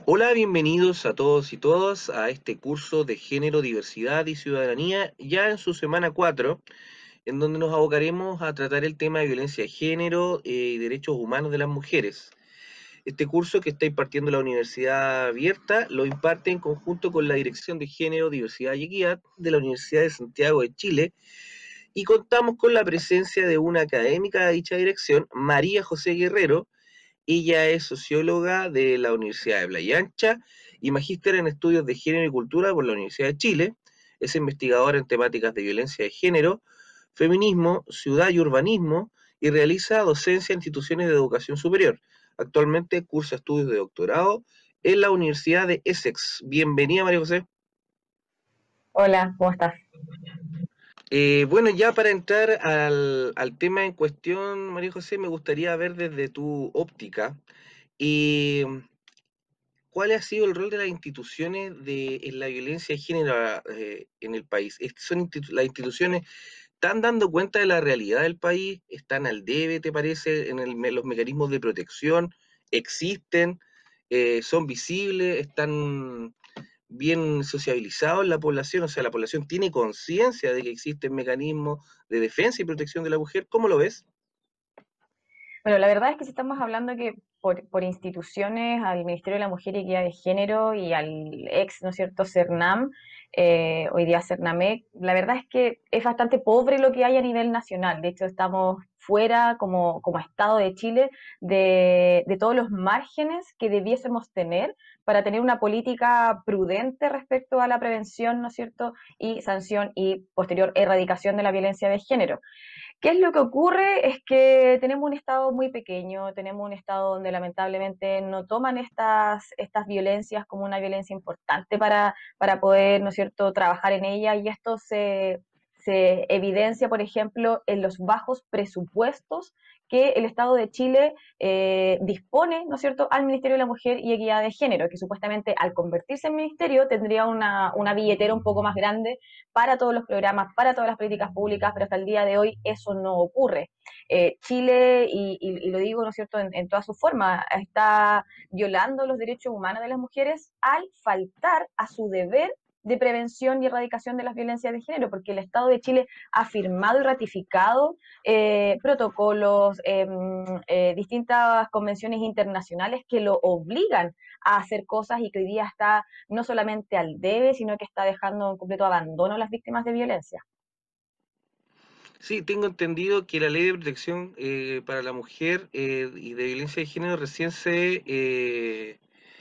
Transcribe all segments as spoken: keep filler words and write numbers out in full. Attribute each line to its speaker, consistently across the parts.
Speaker 1: Hola, bienvenidos a todos y todas a este curso de Género, Diversidad y Ciudadanía, ya en su semana cuatro, en donde nos abocaremos a tratar el tema de violencia de género eh, y derechos humanos de las mujeres. Este curso que está impartiendo la Universidad Abierta lo imparte en conjunto con la Dirección de Género, Diversidad y Equidad de la Universidad de Santiago de Chile, y contamos con la presencia de una académica de dicha dirección, María José Guerrero. Ella es socióloga de la Universidad de Playa Ancha y magíster en estudios de género y cultura por la Universidad de Chile. Es investigadora en temáticas de violencia de género, feminismo, ciudad y urbanismo, y realiza docencia en instituciones de educación superior. Actualmente cursa estudios de doctorado en la Universidad de Essex. Bienvenida, María José.
Speaker 2: Hola, ¿cómo estás?
Speaker 1: Eh, bueno, ya para entrar al, al tema en cuestión, María José, me gustaría ver desde tu óptica y ¿cuál ha sido el rol de las instituciones de, en la violencia de género eh, en el país? ¿Son institu las instituciones están dando cuenta de la realidad del país? ¿Están al debe, te parece, en el, los mecanismos de protección? ¿Existen? Eh, ¿Son visibles? ¿Están bien sociabilizados en la población? O sea, ¿la población tiene conciencia de que existen mecanismos de defensa y protección de la mujer? ¿Cómo lo ves?
Speaker 2: Bueno, la verdad es que si estamos hablando que por, por instituciones, al Ministerio de la Mujer y Equidad de Género y al ex, ¿no es cierto?, CERNAM, eh, hoy día CERNAMEC, la verdad es que es bastante pobre lo que hay a nivel nacional. De hecho, estamos fuera, como, como Estado de Chile, de, de todos los márgenes que debiésemos tener para tener una política prudente respecto a la prevención, ¿no es cierto?, y sanción y posterior erradicación de la violencia de género. ¿Qué es lo que ocurre? Es que tenemos un Estado muy pequeño, tenemos un Estado donde lamentablemente no toman estas, estas violencias como una violencia importante para, para poder, ¿no es cierto?, trabajar en ella, y esto se, se evidencia, por ejemplo, en los bajos presupuestos que el Estado de Chile eh, dispone, ¿no es cierto?, al Ministerio de la Mujer y Equidad de Género, que supuestamente al convertirse en ministerio tendría una, una billetera un poco más grande para todos los programas, para todas las políticas públicas, pero hasta el día de hoy eso no ocurre. Eh, Chile, y, y, y, lo digo, ¿no es cierto?, en, en toda su forma, está violando los derechos humanos de las mujeres al faltar a su deber de prevención y erradicación de las violencias de género, porque el Estado de Chile ha firmado y ratificado eh, protocolos, eh, eh, distintas convenciones internacionales que lo obligan a hacer cosas, y que hoy día está no solamente al debe, sino que está dejando en completo abandono a las víctimas de violencia.
Speaker 1: Sí, tengo entendido que la ley de protección eh, para la mujer eh, y de violencia de género recién se eh,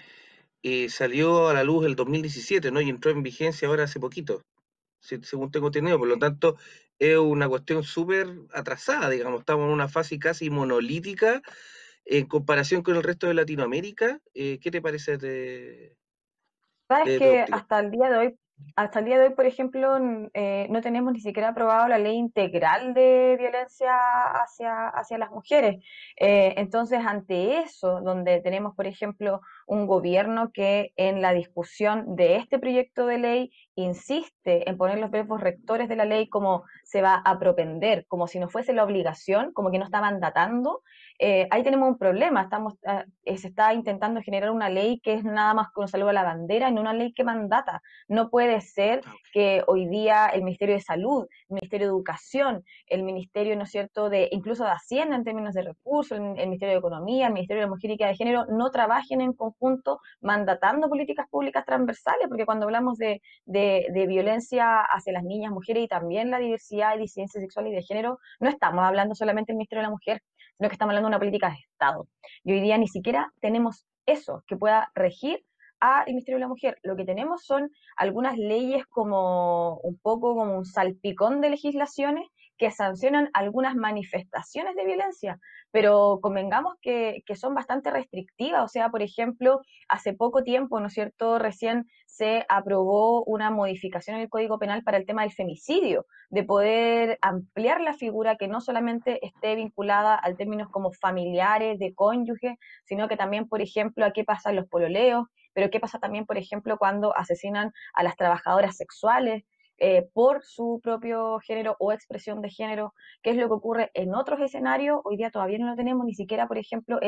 Speaker 1: eh, salió a la luz el dos mil diecisiete, ¿no? Y entró en vigencia ahora hace poquito, si- según tengo entendido. Por lo tanto, es una cuestión súper atrasada, digamos. Estamos en una fase casi monolítica en comparación con el resto de Latinoamérica. Eh, ¿qué te parece de,
Speaker 2: Sabes
Speaker 1: de tu
Speaker 2: que
Speaker 1: óptica?
Speaker 2: hasta el día de hoy, hasta el día de hoy, por ejemplo, n- eh, no tenemos ni siquiera aprobado la ley integral de violencia hacia, hacia las mujeres. Eh, entonces, ante eso, donde tenemos, por ejemplo, un gobierno que en la discusión de este proyecto de ley insiste en poner los verbos rectores de la ley como se va a propender, como si no fuese la obligación, como que no está mandatando, eh, ahí tenemos un problema. Estamos, eh, se está intentando generar una ley que es nada más que un saludo a la bandera, y no una ley que mandata. No puede ser
Speaker 1: Ah, ok.
Speaker 2: que hoy día el Ministerio de Salud, el Ministerio de Educación, el Ministerio, ¿no es cierto?, de incluso de Hacienda en términos de recursos, el, el Ministerio de Economía, el Ministerio de la Mujer y Equidad de Género, no trabajen en conjunto mandatando políticas públicas transversales, porque cuando hablamos de, de, de violencia hacia las niñas, mujeres y también la diversidad y disidencia sexual y de género, no estamos hablando solamente del Ministerio de la Mujer, sino que estamos hablando de una política de Estado. Y hoy día ni siquiera tenemos eso que pueda regir al Ministerio de la Mujer. Lo que tenemos son algunas leyes como un poco como un salpicón de legislaciones que sancionan algunas manifestaciones de violencia, pero convengamos que, que son bastante restrictivas. O sea, por ejemplo, hace poco tiempo, ¿no es cierto?, recién se aprobó una modificación en el Código Penal para el tema del femicidio, de poder ampliar la figura, que no solamente esté vinculada al términos como familiares, de cónyuge, sino que también, por ejemplo, a qué pasa en los pololeos, pero qué pasa también, por ejemplo, cuando asesinan a las trabajadoras sexuales eh, por su propio género o expresión de género, qué es lo que ocurre en otros escenarios. Hoy día todavía no lo tenemos, ni siquiera, por ejemplo, el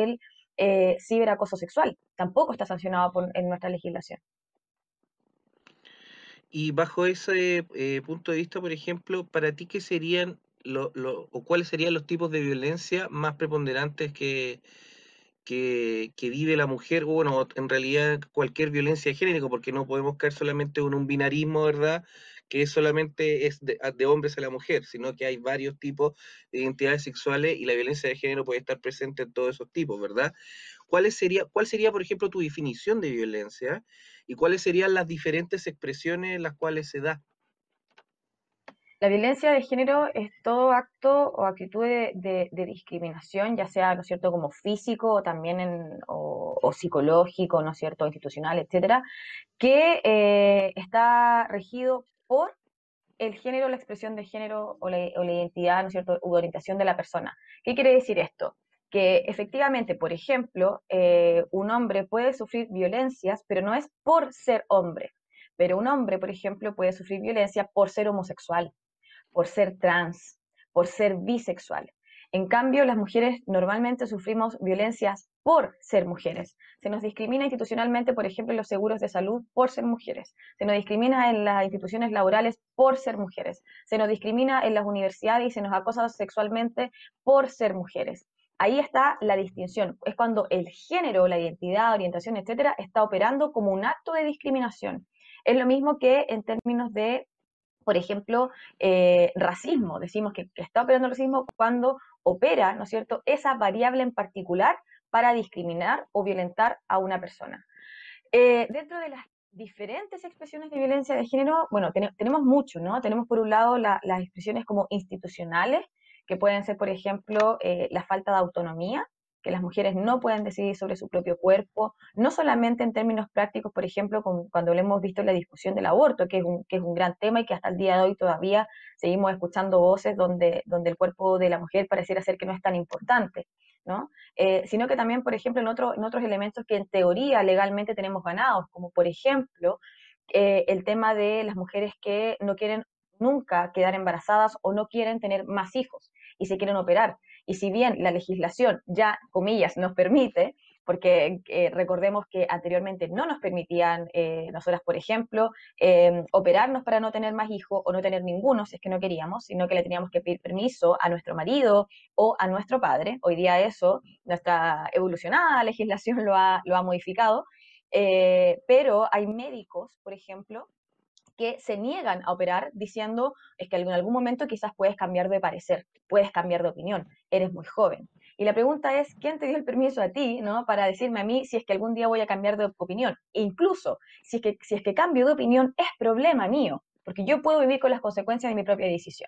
Speaker 2: eh, ciberacoso sexual. Tampoco está sancionado por, en nuestra legislación.
Speaker 1: Y bajo ese eh, punto de vista, por ejemplo, para ti, ¿qué serían lo, lo, o cuáles serían los tipos de violencia más preponderantes que, que, que vive la mujer? O bueno, en realidad cualquier violencia de género, porque no podemos caer solamente en un binarismo, ¿verdad? Que solamente es de, de hombres a la mujer, sino que hay varios tipos de identidades sexuales y la violencia de género puede estar presente en todos esos tipos, ¿verdad? ¿Cuál sería, cuál sería, por ejemplo, tu definición de violencia y cuáles serían las diferentes expresiones en las cuales se da?
Speaker 2: La violencia de género es todo acto o actitud de, de- de discriminación, ya sea, ¿no es cierto?, como físico o también en, o, o psicológico, ¿no es cierto?, institucional, etcétera, que eh, está regido por el género, la expresión de género o la, o la identidad, ¿no es cierto?, u orientación de la persona. ¿Qué quiere decir esto? Que efectivamente, por ejemplo, eh, un hombre puede sufrir violencias, pero no es por ser hombre. Pero un hombre, por ejemplo, puede sufrir violencia por ser homosexual, por ser trans, por ser bisexual. En cambio, las mujeres normalmente sufrimos violencias por ser mujeres. Se nos discrimina institucionalmente, por ejemplo, en los seguros de salud por ser mujeres. Se nos discrimina en las instituciones laborales por ser mujeres. Se nos discrimina en las universidades y se nos acosa sexualmente por ser mujeres. Ahí está la distinción. Es cuando el género, la identidad, orientación, etcétera, está operando como un acto de discriminación. Es lo mismo que en términos de, por ejemplo, eh, racismo. Decimos que, que, está operando el racismo cuando opera, ¿no es cierto?, esa variable en particular para discriminar o violentar a una persona. Eh, dentro de las diferentes expresiones de violencia de género, bueno, ten, tenemos mucho, ¿no? Tenemos por un lado la, las expresiones como institucionales, que pueden ser, por ejemplo, eh, la falta de autonomía, que las mujeres no pueden decidir sobre su propio cuerpo, no solamente en términos prácticos, por ejemplo, con, cuando lo hemos visto en la discusión del aborto, que es, un, que es un gran tema y que hasta el día de hoy todavía seguimos escuchando voces donde, donde el cuerpo de la mujer pareciera ser que no es tan importante, ¿no? Eh, sino que también, por ejemplo, en, otro, en otros elementos que en teoría legalmente tenemos ganados, como por ejemplo eh, el tema de las mujeres que no quieren nunca quedar embarazadas o no quieren tener más hijos y se quieren operar. Y si bien la legislación ya, comillas, nos permite, porque eh, recordemos que anteriormente no nos permitían, eh, nosotras, por ejemplo, eh, operarnos para no tener más hijos o no tener ninguno, si es que no queríamos, sino que le teníamos que pedir permiso a nuestro marido o a nuestro padre. Hoy día eso, nuestra evolucionada legislación lo ha, lo ha modificado, eh, pero hay médicos, por ejemplo, que se niegan a operar diciendo es que en algún momento quizás puedes cambiar de parecer, puedes cambiar de opinión, eres muy joven. Y la pregunta es, ¿quién te dio el permiso a ti, ¿no?, para decirme a mí si es que algún día voy a cambiar de opinión? E incluso, si es, que, si es que cambio de opinión, es problema mío, porque yo puedo vivir con las consecuencias de mi propia decisión.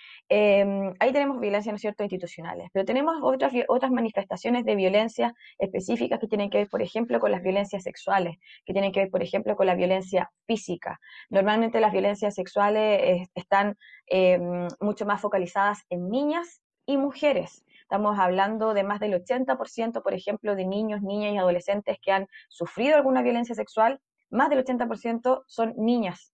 Speaker 2: Eh, ahí tenemos violencia, ¿no es cierto?, institucionales, pero tenemos otras, otras manifestaciones de violencia específicas que tienen que ver, por ejemplo, con las violencias sexuales, que tienen que ver, por ejemplo, con la violencia física. Normalmente las violencias sexuales eh, están eh, mucho más focalizadas en niñas y mujeres. Estamos hablando de más del ochenta por ciento, por ejemplo, de niños, niñas y adolescentes que han sufrido alguna violencia sexual, más del ochenta por ciento son niñas.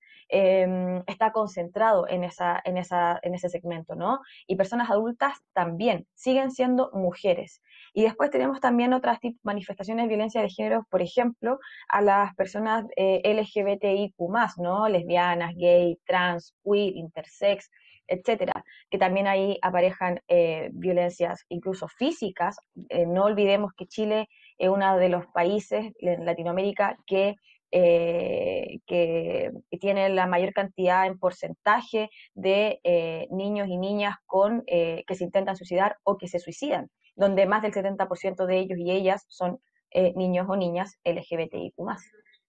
Speaker 2: Eh, está concentrado en, esa, en, esa, en ese segmento, ¿no? Y personas adultas también siguen siendo mujeres. Y después tenemos también otras manifestaciones de violencia de género, por ejemplo, a las personas eh, L G B T I Q más, ¿no? Lesbianas, gay, trans, queer, intersex, etcétera, que también ahí aparejan eh, violencias incluso físicas. Eh, no olvidemos que Chile es uno de los países en Latinoamérica que eh, que, que tiene la mayor cantidad en porcentaje de eh, niños y niñas con, eh, que se intentan suicidar o que se suicidan, donde más del setenta por ciento de ellos y ellas son eh, niños o niñas L G B T I Q más.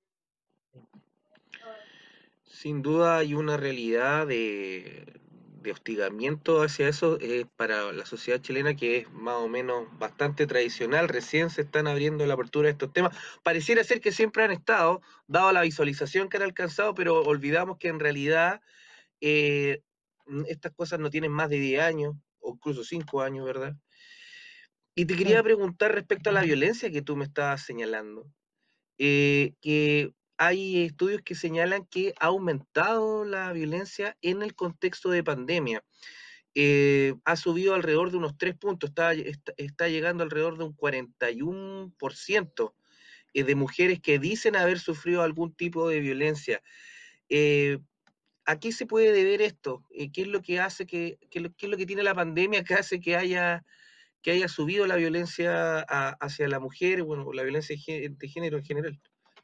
Speaker 1: Sin duda hay una realidad de, de hostigamiento hacia eso eh, para la sociedad chilena que es más o menos bastante tradicional. Recién se están abriendo la apertura de estos temas. Pareciera ser que siempre han estado, dado la visualización que han alcanzado, pero olvidamos que en realidad eh, estas cosas no tienen más de diez años, o incluso cinco años, ¿verdad? Y te quería
Speaker 2: Mm.
Speaker 1: preguntar respecto a la violencia que tú me estabas señalando, eh, que hay estudios que señalan que ha aumentado la violencia en el contexto de pandemia. eh, ha subido alrededor de unos tres puntos, está, está, está llegando alrededor de un cuarenta y uno por ciento eh, de mujeres que dicen haber sufrido algún tipo de violencia. Eh, ¿A qué se puede deber esto? Eh, ¿Qué es lo que hace que, qué, qué es lo que tiene la pandemia que hace que haya, que haya subido la violencia a, hacia la mujer, bueno, la violencia de género en general?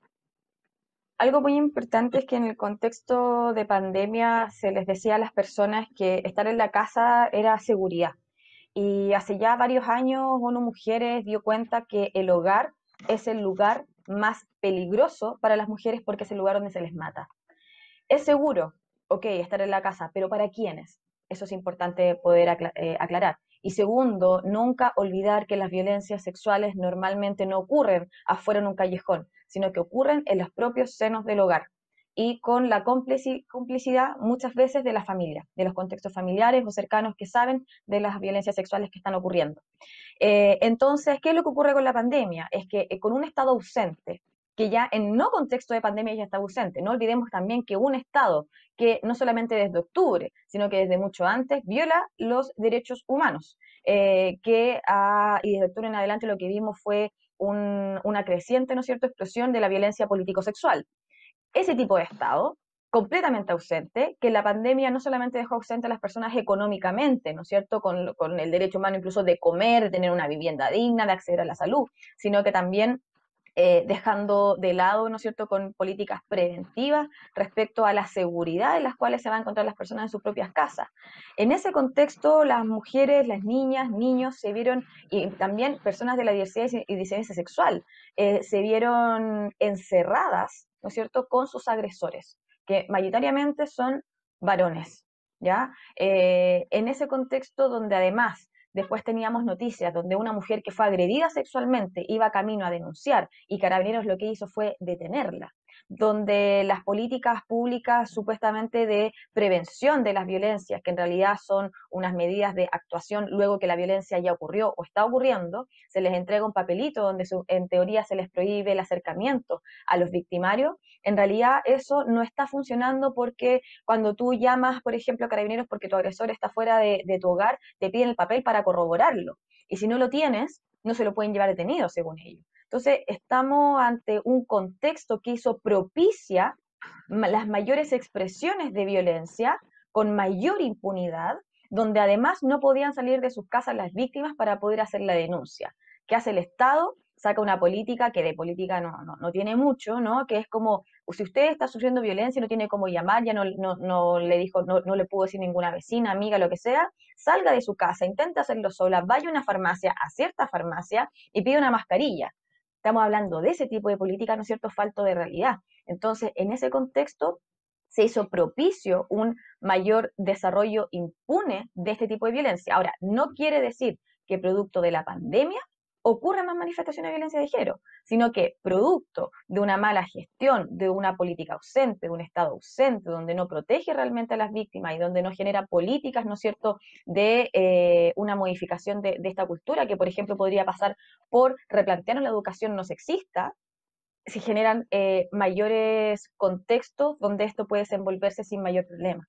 Speaker 2: Algo muy importante es que en el contexto de pandemia se les decía a las personas que estar en la casa era seguridad. Y hace ya varios años, ONU Mujeres dio cuenta que el hogar es el lugar más peligroso para las mujeres porque es el lugar donde se les mata. Es seguro, ok, estar en la casa, pero ¿para quiénes? Eso es importante poder acla eh, aclarar. Y segundo, nunca olvidar que las violencias sexuales normalmente no ocurren afuera en un callejón, sino que ocurren en los propios senos del hogar y con la complicidad muchas veces de la familia, de los contextos familiares o cercanos que saben de las violencias sexuales que están ocurriendo. Eh, entonces, ¿qué es lo que ocurre con la pandemia? Es que eh, con un Estado ausente, que ya en no contexto de pandemia ya está ausente, no olvidemos también que un Estado que no solamente desde octubre, sino que desde mucho antes, viola los derechos humanos, eh, que ah, y desde octubre en adelante lo que vimos fue un, una creciente, ¿no es cierto?, explosión de la violencia político-sexual. Ese tipo de Estado completamente ausente, que la pandemia no solamente dejó ausente a las personas económicamente, ¿no es cierto?, con, con el derecho humano incluso de comer, de tener una vivienda digna, de acceder a la salud, sino que también eh, dejando de lado, ¿no es cierto?, con políticas preventivas respecto a la seguridad en las cuales se van a encontrar las personas en sus propias casas. En ese contexto, las mujeres, las niñas, niños se vieron, y también personas de la diversidad y disidencia sexual, eh, se vieron encerradas, ¿no es cierto?, con sus agresores, que mayoritariamente son varones, ¿ya? Eh, en ese contexto donde además después teníamos noticias donde una mujer que fue agredida sexualmente iba camino a denunciar y Carabineros lo que hizo fue detenerla, donde las políticas públicas supuestamente de prevención de las violencias, que en realidad son unas medidas de actuación luego que la violencia ya ocurrió o está ocurriendo, se les entrega un papelito donde su, en teoría se les prohíbe el acercamiento a los victimarios. En realidad eso no está funcionando porque cuando tú llamas, por ejemplo, a Carabineros porque tu agresor está fuera de, de tu hogar, te piden el papel para corroborarlo. Y si no lo tienes, no se lo pueden llevar detenido, según ellos. Entonces, estamos ante un contexto que hizo propicia las mayores expresiones de violencia con mayor impunidad, donde además no podían salir de sus casas las víctimas para poder hacer la denuncia. ¿Qué hace el Estado? Saca una política que de política no, no, no tiene mucho, ¿no? Que es como, si usted está sufriendo violencia y no tiene cómo llamar, ya no, no, no le dijo, no, no le pudo decir ninguna vecina, amiga, lo que sea, salga de su casa, intente hacerlo sola, vaya a una farmacia, a cierta farmacia y pide una mascarilla. Estamos hablando de ese tipo de política, ¿no es cierto?, falto de realidad. Entonces, en ese contexto, se hizo propicio un mayor desarrollo impune de este tipo de violencia. Ahora, no quiere decir que producto de la pandemia ocurran más manifestaciones de violencia de género, sino que producto de una mala gestión, de una política ausente, de un Estado ausente, donde no protege realmente a las víctimas y donde no genera políticas, ¿no es cierto?, de eh, una modificación de, de esta cultura, que por ejemplo podría pasar por replantearnos la educación no sexista, se generan eh, mayores contextos donde esto puede desenvolverse sin mayor problema.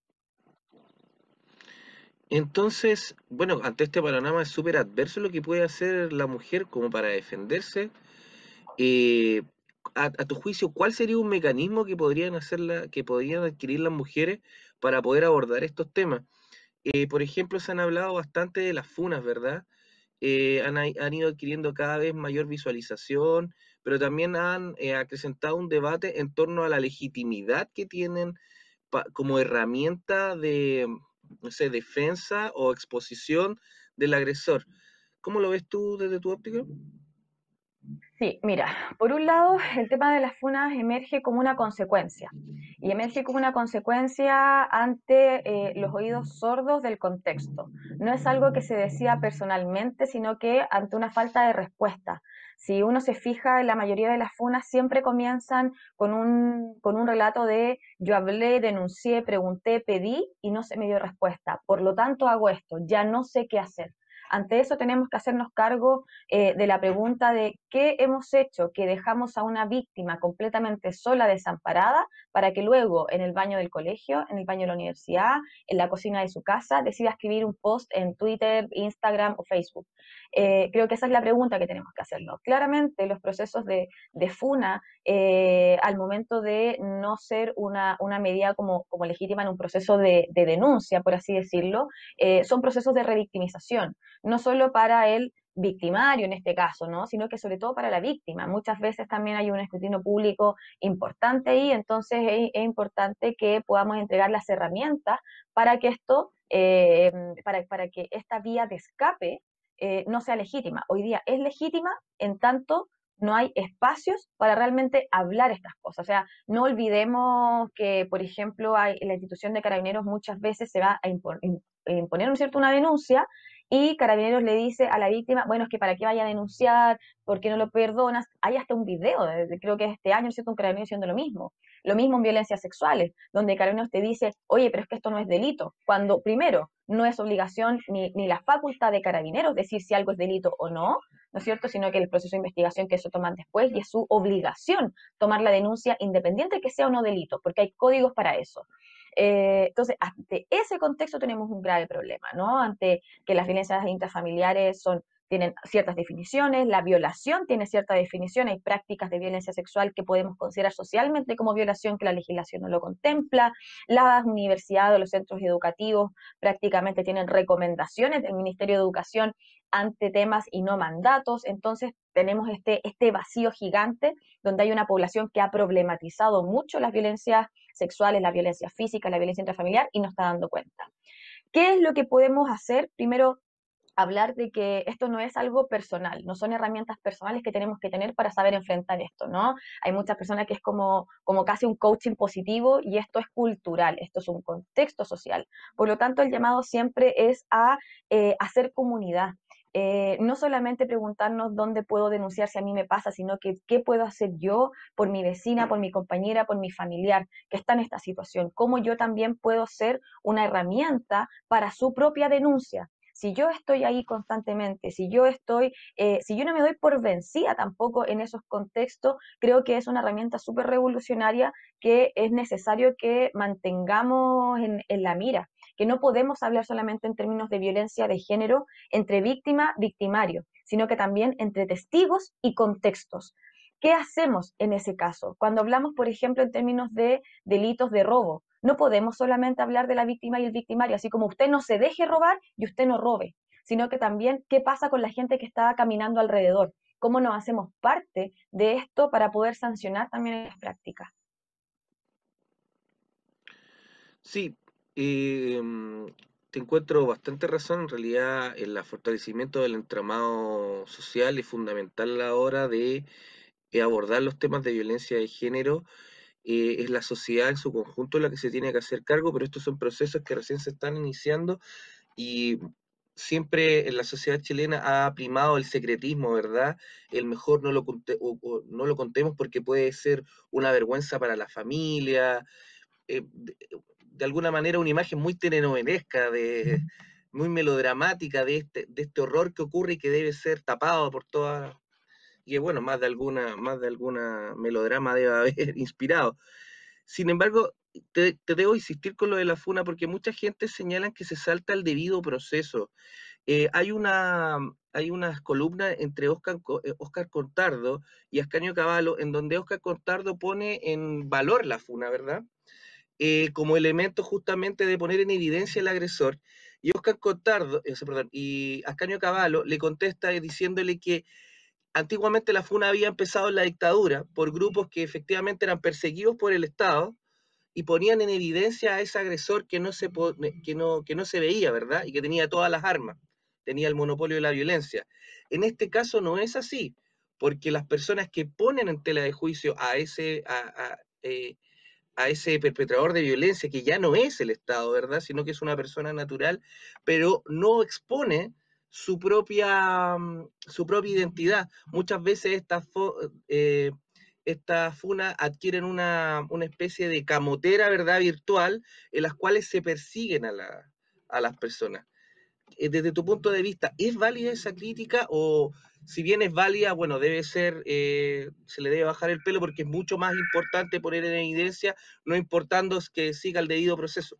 Speaker 1: Entonces, bueno, ante este panorama es súper adverso lo que puede hacer la mujer como para defenderse. Eh, a, a, tu juicio, ¿cuál sería un mecanismo que podrían hacerla, que podrían adquirir las mujeres para poder abordar estos temas? Eh, por ejemplo, se han hablado bastante de las funas, ¿verdad? Eh, han, han, ido adquiriendo cada vez mayor visualización, pero también han eh, acrecentado un debate en torno a la legitimidad que tienen pa, como herramienta de, no sé, defensa o exposición del agresor. ¿Cómo lo ves tú desde tu óptica?
Speaker 2: Sí, mira, por un lado, el tema de las funas emerge como una consecuencia, y emerge como una consecuencia ante eh, los oídos sordos del contexto. No es algo que se decía personalmente, sino que ante una falta de respuesta. Si uno se fija en la mayoría de las funas, siempre comienzan con un, con un relato de yo hablé, denuncié, pregunté, pedí y no se me dio respuesta. Por lo tanto, hago esto, ya no sé qué hacer. Ante eso tenemos que hacernos cargo eh, de la pregunta de qué hemos hecho que dejamos a una víctima completamente sola, desamparada, para que luego en el baño del colegio, en el baño de la universidad, en la cocina de su casa, decida escribir un post en Twitter, Instagram o Facebook. Eh, creo que esa es la pregunta que tenemos que hacernos. Claramente los procesos de, de funa, eh, al momento de no ser una, una medida como, como legítima en un proceso de, de denuncia, por así decirlo, eh, son procesos de revictimización, no solo para el victimario en este caso, ¿no? Sino que sobre todo para la víctima. Muchas veces también hay un escrutinio público importante ahí, entonces es, es importante que podamos entregar las herramientas para que esto, eh, para, para que esta vía de escape eh, no sea legítima. Hoy día es legítima en tanto no hay espacios para realmente hablar estas cosas. O sea, no olvidemos que, por ejemplo, hay, en la institución de Carabineros muchas veces se va a imponer, imponer ¿no es cierto?, una denuncia y Carabineros le dice a la víctima, bueno, es que para qué vaya a denunciar, por qué no lo perdonas. Hay hasta un video, desde, creo que este año, ¿cierto?, un Carabinero diciendo lo mismo. Lo mismo en violencias sexuales, donde Carabineros te dice, oye, pero es que esto no es delito, cuando primero no es obligación ni, ni la facultad de Carabineros decir si algo es delito o no, ¿no es cierto?, sino que el proceso de investigación que eso toman después y es su obligación tomar la denuncia independiente que sea o no delito, porque hay códigos para eso. Eh, entonces, ante ese contexto tenemos un grave problema, ¿no? Ante que las violencias intrafamiliares son, tienen ciertas definiciones, la violación tiene cierta definición, hay prácticas de violencia sexual que podemos considerar socialmente como violación que la legislación no lo contempla, las universidades o los centros educativos prácticamente tienen recomendaciones del Ministerio de Educación ante temas y no mandatos, entonces tenemos este, este vacío gigante donde hay una población que ha problematizado mucho las violencias sexuales, la violencia física, la violencia intrafamiliar y no está dando cuenta. ¿Qué es lo que podemos hacer? Primero, hablar de que esto no es algo personal, no son herramientas personales que tenemos que tener para saber enfrentar esto, ¿no? Hay muchas personas que es como, como casi un coaching positivo y esto es cultural, esto es un contexto social. Por lo tanto, el llamado siempre es a eh, hacer comunidad. Eh, no solamente preguntarnos dónde puedo denunciar si a mí me pasa, sino que qué puedo hacer yo por mi vecina, por mi compañera, por mi familiar que está en esta situación, cómo yo también puedo ser una herramienta para su propia denuncia. Si yo estoy ahí constantemente, si yo estoy, eh, si yo no me doy por vencida tampoco en esos contextos, creo que es una herramienta súper revolucionaria que es necesario que mantengamos en, en la mira, que no podemos hablar solamente en términos de violencia de género entre víctima, victimario, sino que también entre testigos y contextos. ¿Qué hacemos en ese caso? Cuando hablamos, por ejemplo, en términos de delitos de robo, no podemos solamente hablar de la víctima y el victimario, así como usted no se deje robar y usted no robe, sino que también qué pasa con la gente que está caminando alrededor, cómo nos hacemos parte de esto para poder sancionar también en las prácticas.
Speaker 1: Sí, eh, mm, te encuentro bastante razón. En realidad, el fortalecimiento del entramado social es fundamental a la hora de eh, abordar los temas de violencia de género. Eh, es la sociedad en su conjunto la que se tiene que hacer cargo, pero estos son procesos que recién se están iniciando y siempre en la sociedad chilena ha primado el secretismo, ¿verdad? El mejor no lo, conte o, o no lo contemos porque puede ser una vergüenza para la familia, eh, de, de, alguna manera una imagen muy telenovelesca, de, muy melodramática de este, de este horror que ocurre y que debe ser tapado por todas, y que bueno, más de alguna, más de alguna melodrama debe haber inspirado. Sin embargo, te, te, debo insistir con lo de la funa porque mucha gente señala que se salta el debido proceso. Eh, hay una hay unas columnas entre Oscar, Oscar Contardo y Ascanio Cavallo en donde Oscar Contardo pone en valor la funa, ¿verdad? Eh, como elemento justamente de poner en evidencia el agresor. Y Oscar Contardo, eh, perdón, y Ascanio Cavallo le contesta diciéndole que antiguamente la funa había empezado en la dictadura por grupos que efectivamente eran perseguidos por el Estado y ponían en evidencia a ese agresor que no se, que no, que no se veía, ¿verdad? Y que tenía todas las armas, tenía el monopolio de la violencia. En este caso no es así, porque las personas que ponen en tela de juicio a ese, a, a, eh, a ese perpetrador de violencia, que ya no es el Estado, ¿verdad? Sino que es una persona natural, pero no expone su propia, su propia identidad. Muchas veces estas eh, esta funas adquieren una, una, especie de camotera, ¿verdad?, virtual, en las cuales se persiguen a, la, a las personas. eh, desde tu punto de vista, ¿es válida esa crítica o si bien es válida, bueno, debe ser, eh, se le debe bajar el pelo porque es mucho más importante poner en evidencia, no importando que siga el debido proceso?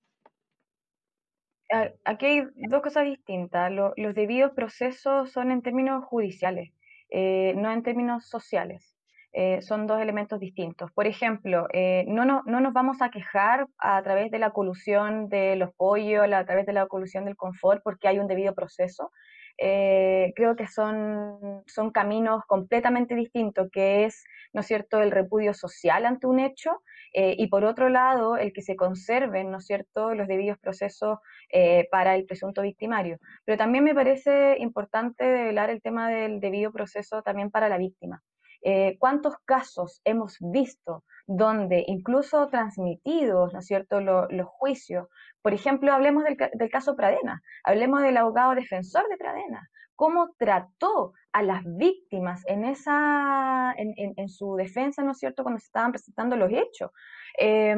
Speaker 2: A- Aquí hay dos cosas distintas. Lo- los debidos procesos son en términos judiciales, eh, no en términos sociales. Eh, son dos elementos distintos. Por ejemplo, eh, no, no, no nos vamos a quejar a través de la colusión de los pollos, a través de la colusión del confort, porque hay un debido proceso. Eh, creo que son, son caminos completamente distintos, que es, ¿no es cierto?, el repudio social ante un hecho, eh, y por otro lado, el que se conserven, ¿no es cierto?, los debidos procesos eh, para el presunto victimario. Pero también me parece importante develar el tema del debido proceso también para la víctima. Eh, ¿Cuántos casos hemos visto donde incluso transmitidos, ¿no es cierto?, lo, los juicios? Por ejemplo, hablemos del, del caso Pradena, hablemos del abogado defensor de Pradena, cómo trató a las víctimas en, esa, en, en, en su defensa, ¿no es cierto?, cuando se estaban presentando los hechos. Eh,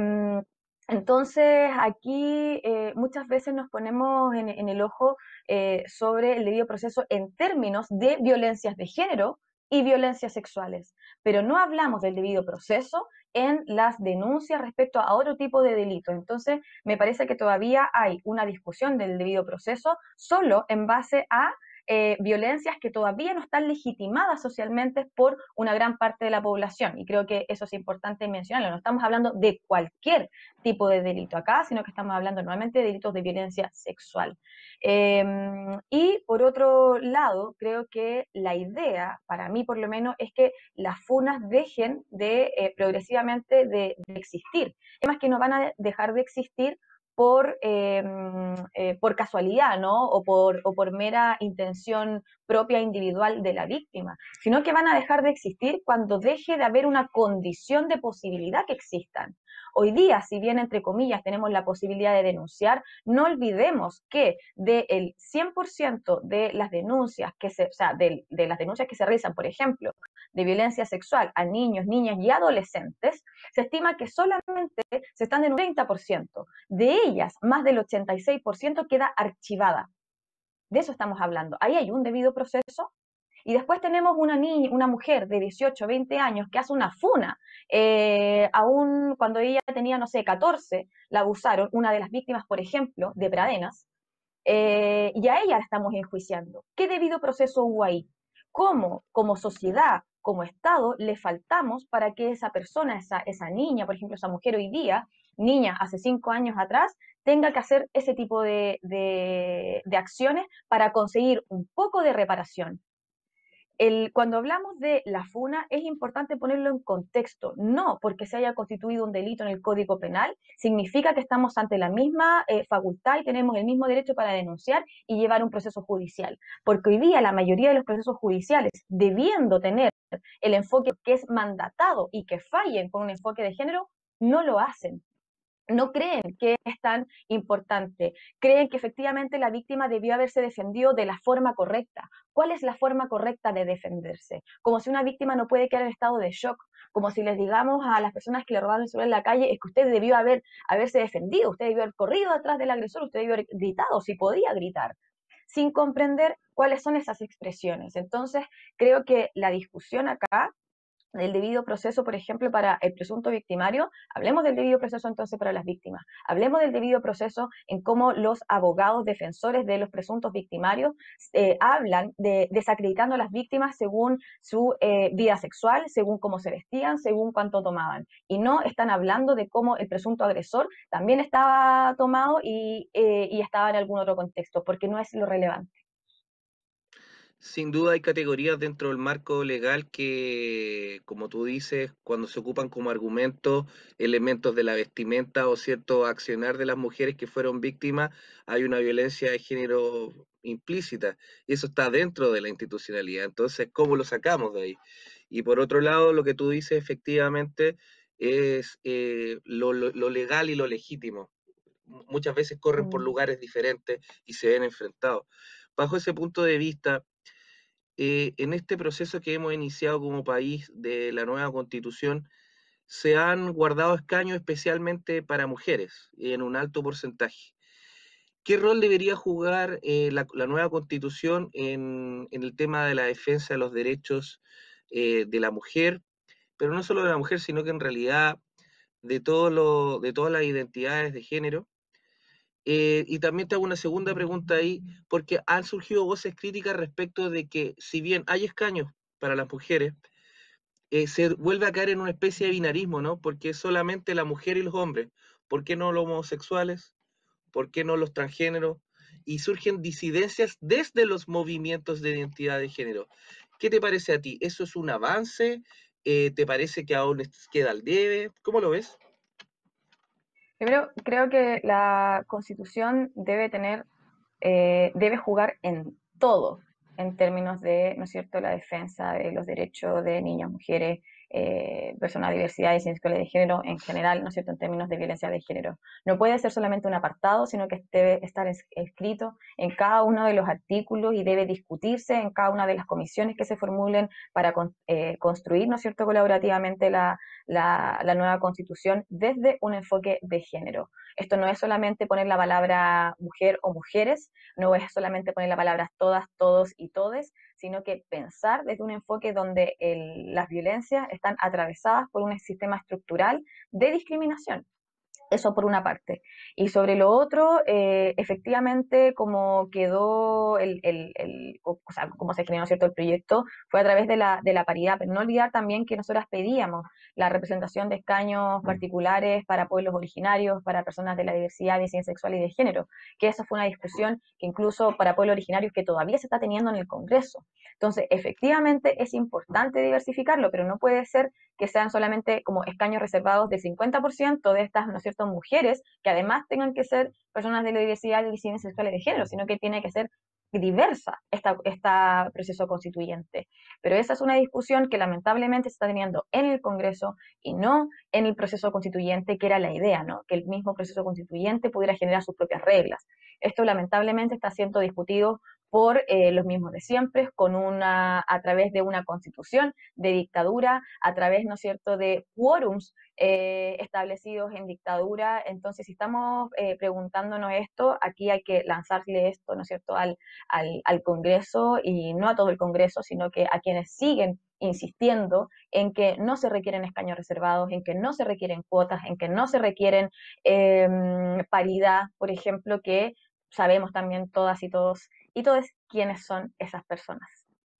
Speaker 2: entonces, aquí eh, muchas veces nos ponemos en, en el ojo eh, sobre el debido proceso en términos de violencias de género y violencias sexuales, pero no hablamos del debido proceso en las denuncias respecto a otro tipo de delitos. Entonces, me parece que todavía hay una discusión del debido proceso solo en base a eh, violencias que todavía no están legitimadas socialmente por una gran parte de la población. Y creo que eso es importante mencionarlo. No estamos hablando de cualquier tipo de delito acá, sino que estamos hablando nuevamente de delitos de violencia sexual. Eh, y por otro lado, creo que la idea, para mí por lo menos, es que las funas dejen de eh, progresivamente de, de existir. Es más que no van a dejar de existir por, eh, eh, por casualidad, ¿no? O por, o por mera intención propia individual de la víctima, sino que van a dejar de existir cuando deje de haber una condición de posibilidad que existan. Hoy día, si bien entre comillas tenemos la posibilidad de denunciar, no olvidemos que del cien por ciento de las denuncias que se, o sea, de, de las denuncias que se realizan, por ejemplo, de violencia sexual a niños, niñas y adolescentes, se estima que solamente se están denunciando un treinta por ciento. De ellas, más del ochenta y seis por ciento queda archivada. De eso estamos hablando. Ahí hay un debido proceso. Y después tenemos una niña, una mujer de dieciocho, veinte años que hace una funa. Eh, aún cuando ella tenía, no sé, catorce, la abusaron, una de las víctimas, por ejemplo, de Pradenas, eh, y a ella la estamos enjuiciando. ¿Qué debido proceso hubo ahí? ¿Cómo, como sociedad, como Estado, le faltamos para que esa persona, esa, esa niña, por ejemplo, esa mujer hoy día, niña hace cinco años atrás, tenga que hacer ese tipo de, de, de acciones para conseguir un poco de reparación? El, cuando hablamos de la funa es importante ponerlo en contexto. No porque se haya constituido un delito en el Código Penal significa que estamos ante la misma eh, facultad y tenemos el mismo derecho para denunciar y llevar un proceso judicial. Porque hoy día la mayoría de los procesos judiciales, debiendo tener el enfoque que es mandatado y que fallen con un enfoque de género, no lo hacen. No creen que es tan importante, creen que efectivamente la víctima debió haberse defendido de la forma correcta. ¿Cuál es la forma correcta de defenderse? Como si una víctima no puede quedar en estado de shock, como si les digamos a las personas que le robaron el celular en la calle, es que usted debió haber, haberse defendido, usted debió haber corrido detrás del agresor, usted debió haber gritado, si podía gritar, sin comprender cuáles son esas expresiones. Entonces, creo que la discusión acá del debido proceso, por ejemplo, para el presunto victimario, hablemos del debido proceso entonces para las víctimas, hablemos del debido proceso en cómo los abogados defensores de los presuntos victimarios eh, hablan de desacreditando a las víctimas según su eh, vida sexual, según cómo se vestían, según cuánto tomaban, y no están hablando de cómo el presunto agresor también estaba tomado y, eh, y estaba en algún otro contexto, porque no es lo relevante.
Speaker 1: Sin duda hay categorías dentro del marco legal que, como tú dices, cuando se ocupan como argumento elementos de la vestimenta o cierto accionar de las mujeres que fueron víctimas, hay una violencia de género implícita y eso está dentro de la institucionalidad. Entonces, ¿cómo lo sacamos de ahí? Y por otro lado, lo que tú dices efectivamente es eh, lo, lo, lo legal y lo legítimo. Muchas veces corren por
Speaker 2: Mm.
Speaker 1: lugares diferentes y se ven enfrentados. Bajo ese punto de vista, eh, en este proceso que hemos iniciado como país de la nueva constitución, se han guardado escaños especialmente para mujeres, en un alto porcentaje. ¿Qué rol debería jugar eh, la, la nueva constitución en, en el tema de la defensa de los derechos eh, de la mujer? Pero no solo de la mujer, sino que en realidad de, todo lo, de todas las identidades de género. Eh, y también te hago una segunda pregunta ahí, porque han surgido voces críticas respecto de que si bien hay escaños para las mujeres, eh, se vuelve a caer en una especie de binarismo, ¿no? Porque es solamente la mujer y los hombres. ¿Por qué no los homosexuales? ¿Por qué no los transgéneros? Y surgen disidencias desde los movimientos de identidad de género. ¿Qué te parece a ti? ¿Eso es un avance? Eh, ¿Te parece que aún queda al debe? ¿Cómo lo ves?
Speaker 2: Primero, creo que la Constitución debe tener, eh, debe jugar en todo, en términos de, ¿no es cierto?, la defensa de los derechos de niñas, mujeres, eh, personas de diversidad y sexualidad de género en general, ¿no es cierto?, en términos de violencia de género. No puede ser solamente un apartado, sino que debe estar es- escrito en cada uno de los artículos y debe discutirse en cada una de las comisiones que se formulen para con- eh, construir, ¿no es cierto?, colaborativamente la la, la nueva constitución desde un enfoque de género. Esto no es solamente poner la palabra mujer o mujeres, no es solamente poner la palabra todas, todos y todes, sino que pensar desde un enfoque donde el, las violencias están atravesadas por un sistema estructural de discriminación. Eso por una parte. Y sobre lo otro, eh, efectivamente, como quedó el, el, el, o sea, cómo se generó, ¿cierto?, el proyecto, fue a través de la, de la paridad, pero no olvidar también que nosotras pedíamos la representación de escaños particulares para pueblos originarios, para personas de la diversidad, disidencia sexual y de género, que esa fue una discusión que incluso para pueblos originarios que todavía se está teniendo en el Congreso. Entonces, efectivamente es importante diversificarlo, pero no puede ser que sean solamente como escaños reservados del cincuenta por ciento de estas, ¿no es cierto?, mujeres, que además tengan que ser personas de la diversidad de disidencias sexuales de género, sino que tiene que ser diversa esta, esta proceso constituyente. Pero esa es una discusión que lamentablemente se está teniendo en el Congreso y no en el proceso constituyente, que era la idea, ¿no?, que el mismo proceso constituyente pudiera generar sus propias reglas. Esto lamentablemente está siendo discutido por eh, los mismos de siempre, con una, a través de una constitución de dictadura, a través, ¿no es cierto?, de quórums eh, establecidos en dictadura. Entonces, si estamos eh, preguntándonos esto, aquí hay que lanzarle esto, ¿no es cierto?, al, al, al Congreso, y no a todo el Congreso, sino que a quienes siguen insistiendo en que no se requieren escaños reservados, en que no se requieren cuotas, en que no se requieren eh, paridad, por ejemplo, que sabemos también todas y todos y todos quiénes son esas personas.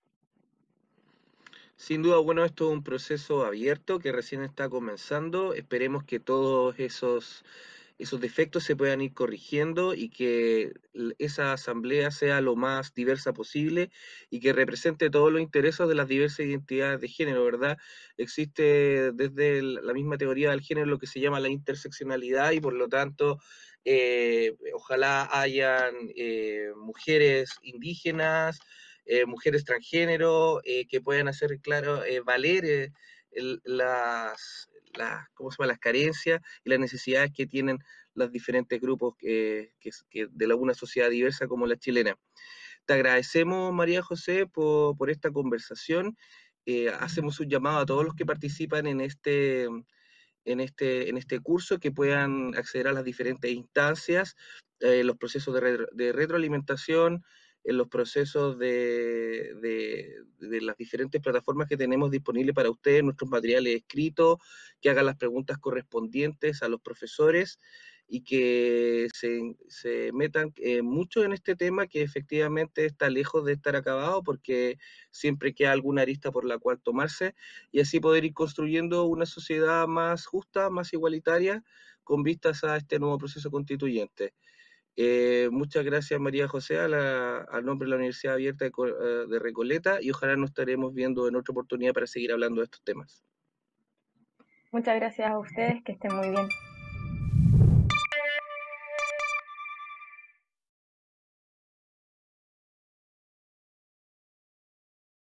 Speaker 1: Sin duda, bueno, esto es un proceso abierto que recién está comenzando. Esperemos que todos esos, esos defectos se puedan ir corrigiendo y que l- esa asamblea sea lo más diversa posible y que represente todos los intereses de las diversas identidades de género, ¿verdad? Existe desde el- la misma teoría del género lo que se llama la interseccionalidad y por lo tanto, eh, ojalá hayan eh, mujeres indígenas, eh, mujeres transgénero, eh, que puedan hacer, claro, eh, valer eh, el, las, las, ¿cómo se llama?, las carencias y las necesidades que tienen los diferentes grupos que, que, que de la, una sociedad diversa como la chilena. Te agradecemos, María José, por, por esta conversación. Eh, hacemos un llamado a todos los que participan en este, en este, en este curso que puedan acceder a las diferentes instancias, eh, los procesos de, retro, de retroalimentación, en los procesos de, de, de, las diferentes plataformas que tenemos disponibles para ustedes, nuestros materiales escritos, que hagan las preguntas correspondientes a los profesores y que se, se metan eh, mucho en este tema que efectivamente está lejos de estar acabado porque siempre queda alguna arista por la cual tomarse y así poder ir construyendo una sociedad más justa, más igualitaria, con vistas a este nuevo proceso constituyente. Eh, muchas gracias, María José, a la, al nombre de la Universidad Abierta de, de Recoleta, y ojalá nos estaremos viendo en otra oportunidad para seguir hablando de estos temas.
Speaker 2: Muchas gracias a ustedes, que estén muy bien.